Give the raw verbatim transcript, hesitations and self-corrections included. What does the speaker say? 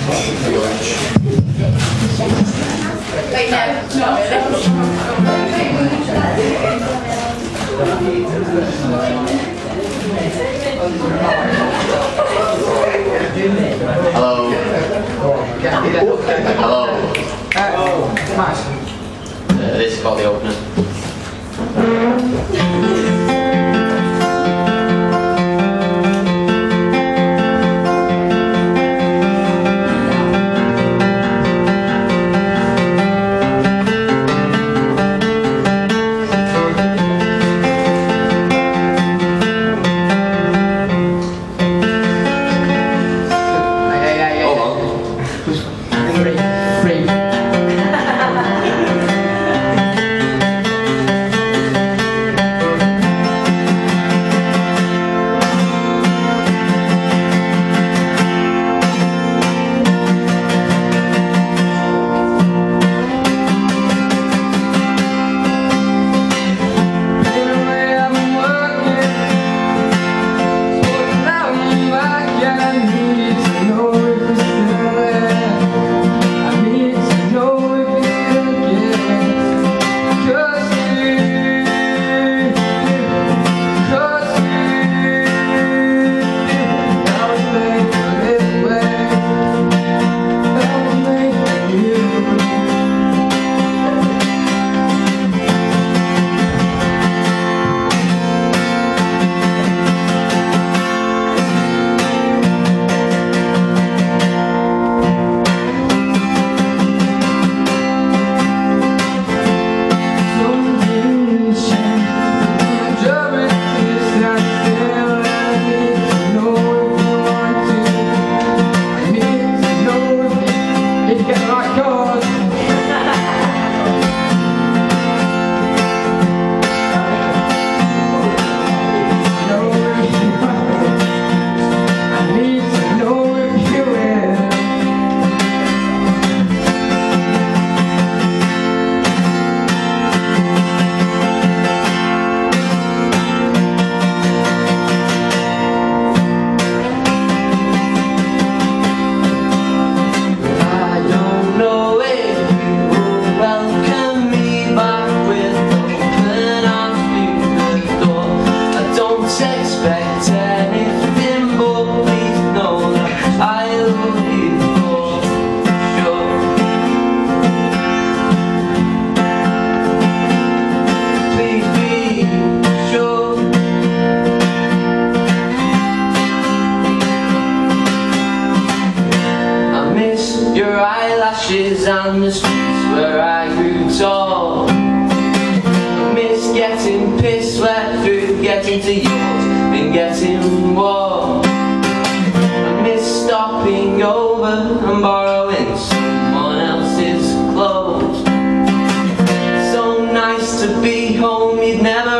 Wait, no, not Hello. Hello. Oh, nice. Uh, this is called the opener. And the streets where I grew tall. I miss getting piss wet through, getting to yours and getting warm. I miss stopping over and borrowing someone else's clothes. So nice to be home, you'd never